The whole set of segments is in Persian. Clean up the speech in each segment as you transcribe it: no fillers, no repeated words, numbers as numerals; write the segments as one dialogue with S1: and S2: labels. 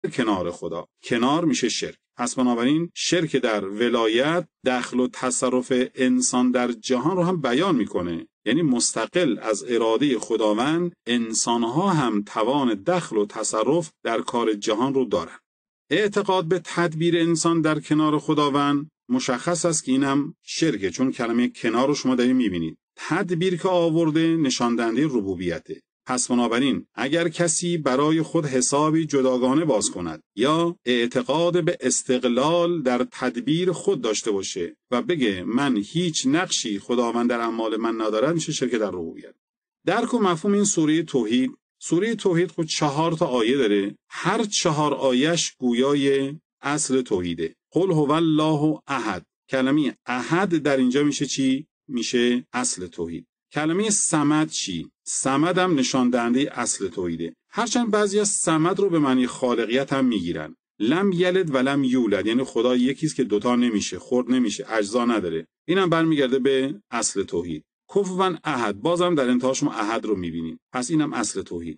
S1: کنار خدا. کنار میشه شرک. پس بنابراین شرک در ولایت دخل و تصرف انسان در جهان رو هم بیان میکنه. یعنی مستقل از اراده خداوند انسانها هم توان دخل و تصرف در کار جهان رو دارن. اعتقاد به تدبیر انسان در کنار خداوند مشخص است که اینم شرکه، چون کلمه کنار رو شما دارید میبینید. تدبیر که آورده نشان دهنده ربوبیته. پس بنابراین اگر کسی برای خود حسابی جداگانه باز کند یا اعتقاد به استقلال در تدبیر خود داشته باشه و بگه من هیچ نقشی خداوند در اعمال من ندارد، میشه شرک در ربوبیت. درک و مفهوم این سوره توحید. سوره توحید خود 4 تا آیه داره. هر 4 آیهش گویای اصل توحیده. قل هو الله احد. کلمه احد در اینجا میشه چی؟ میشه اصل توحید. کلمه صمد چی؟ صمد هم نشان دهنده اصل توحیده. هرچند بعضیا صمد رو به معنی خالقیت هم میگیرن. لم یلد و لم یولد، یعنی خدا یکیست که دوتا نمیشه، خرد نمیشه، اجزا نداره. اینم برمیگرده به اصل توحید. کفوا احد، بازم در انتها شما احد رو میبینید. پس اینم اصل توحید.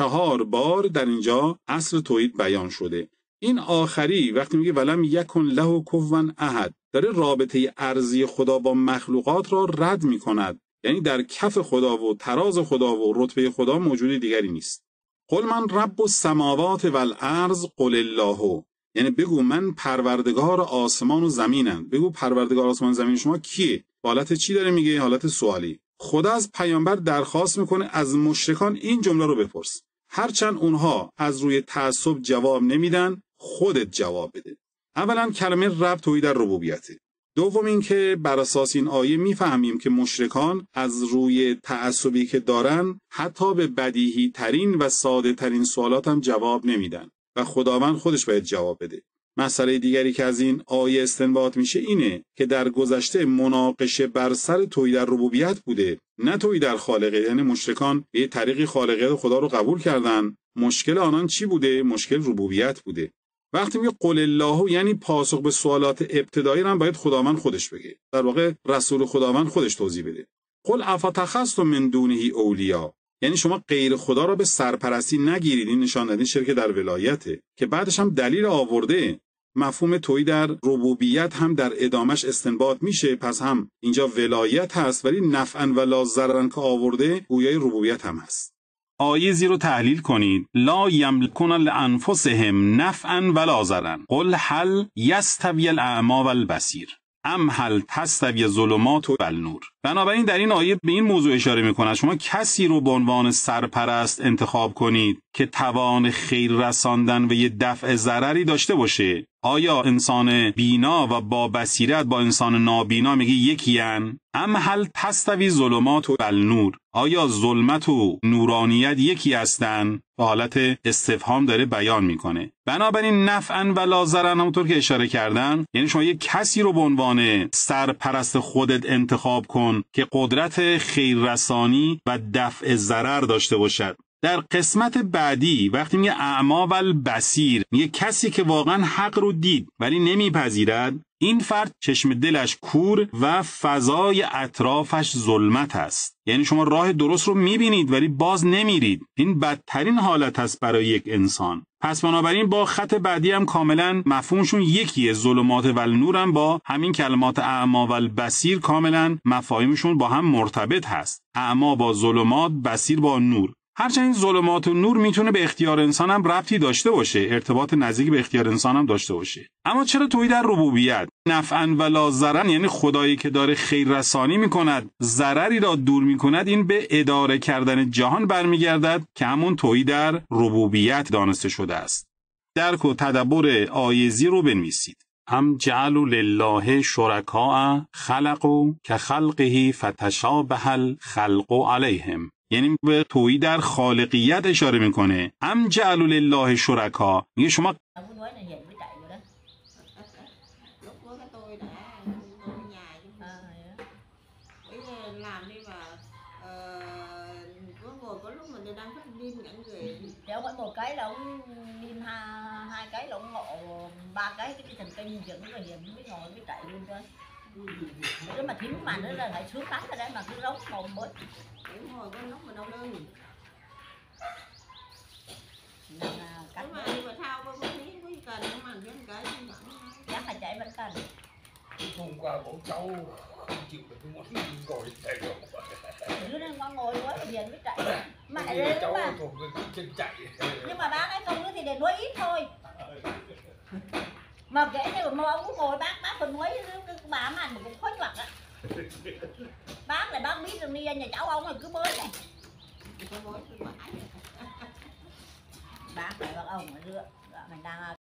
S1: 4 بار در اینجا اصل توحید بیان شده. این آخری وقتی میگه ولم یکن له کفوا احد، داره رابطه ارضی خدا با مخلوقات را رد میکند. یعنی در کف خدا و تراز خدا و رتبه خدا موجود دیگری نیست. قل من رب السماوات والارض قل الله، یعنی بگو من پروردگار آسمان و زمینم. بگو پروردگار آسمان و زمین شما کیه؟ حالت چی داره میگه؟ حالت سوالی. خدا از پیامبر درخواست میکنه از مشرکان این جمله رو بپرس. هرچند اونها از روی تعصب جواب نمیدن، خودت جواب بده. اولا کلمه رب توحید در ربوبیته. دوم این که بر اساس این آیه میفهمیم که مشرکان از روی تعصبی که دارن حتی به بدیهی ترین و ساده ترین سوالات هم جواب نمیدن و خداوند خودش باید جواب بده. مسئله دیگری که از این آیه استنباط میشه اینه که در گذشته مناقشه بر سر توحید در ربوبیت بوده، نه توحید در خالقیت. یعنی مشرکان به طریقی خالقیت خدا رو قبول کردن. مشکل آنان چی بوده؟ مشکل ربوبیت بوده. وقتی میگه قل الله یعنی پاسخ به سوالات ابتدایی هم باید خداوند خودش بگه. در واقع رسول خداوند خودش توضیح بده. قل افتخذتم من دونه اولیا، یعنی شما غیر خدا را به سرپرستی نگیرید. این نشان دهنده شرک در ولایته که بعدش هم دلیل آورده. مفهوم توحید در ربوبیت هم در ادامش استنباط میشه. پس هم اینجا ولایت هست ولی نفعا و لا ضررا که آورده گویای ربوبیت هم هست. آیه زی رو تحلیل کنید. لا یملکون لانفسهم نفعا ولا ضررا قل هل یستوی الاعمی والبصیر ام هل تستوی الظلمات والنور. بنابراین در این آیه به این موضوع اشاره می‌کند شما کسی رو به عنوان سرپرست انتخاب کنید که توان خیر رساندن و یه دفع ضرری داشته باشه. آیا انسان بینا و با بصیرت با انسان نابینا میگه یکیان؟ ام هل تستوی ظلمات و النور، آیا ظلمت و نورانیت یکی هستن؟ به حالت استفهام داره بیان میکنه. بنابراین نفعا و لا ضررا همونطور که اشاره کردن، یعنی شما یک کسی رو به عنوان سرپرست خودت انتخاب کن که قدرت خیررسانی و دفع ضرر داشته باشد. در قسمت بعدی وقتی میگه اعمی و البصیر، میگه کسی که واقعا حق رو دید ولی نمیپذیرد. این فرد چشم دلش کور و فضای اطرافش ظلمت است. یعنی شما راه درست رو میبینید ولی باز نمیرید. این بدترین حالت است برای یک انسان. پس بنابراین با خط بعدی هم کاملا مفهومشون یکیه. ظلمات و النور هم با همین کلمات اعمی و البصیر کاملا مفاهیمشون با هم مرتبط هست. اعمی با ظلمات، بصیر با نور. هرچند این ظلمات و نور میتونه به اختیار انسان هم ربطی داشته باشه، ارتباط نزدیک به اختیار انسان هم داشته باشه. اما چرا توحید در ربوبیت؟ نفعا و لا ضررا، یعنی خدایی که داره خیر رسانی میکند، ضرری را دور میکند، این به اداره کردن جهان برمیگردد که همون توحید در ربوبیت دانسته شده است. درک و تدبر آیزی رو بنویسید. ام جعلوا لله شرکاء خلقوا کخلقه فتشابه الخلق علیهم، یعنی به توحید در خالقیت اشاره میکنه. ام جعلوا لله شرکا، میگه شما
S2: Kéo mỗi một cái là ông pin hai cái là ông ngộ, ba cái thần kinh dựng là hiện mới ngồi mới chạy luôn cơ. Nếu mà thím mà nữa là phải sướng lắm rồi đấy, mà cứ rống mồm bớt. Ngồi con nóc mà đau lưng. cắt
S3: mà sao có tiếng quý cần mà dân cái
S2: chắc là chạy vẫn cần.
S4: Hôm qua bọn cháu không chịu được cái món ngồi chạy đâu.
S2: Đứa nên con ngồi quá thì Hiền mới chạy. Mà
S4: Cái
S2: lên
S4: cháu
S2: mà.
S4: thuộc cái chân chạy.
S2: Nhưng mà bác ấy không nữa thì để nuôi ít thôi. Mà kể như mà ông cũng ngồi bác còn nuôi bà mà cũng khói hoặc á. Bác này bác biết rồi đi nhà cháu ông rồi cứ bới này. Bác này bác ông ở giữa mình đang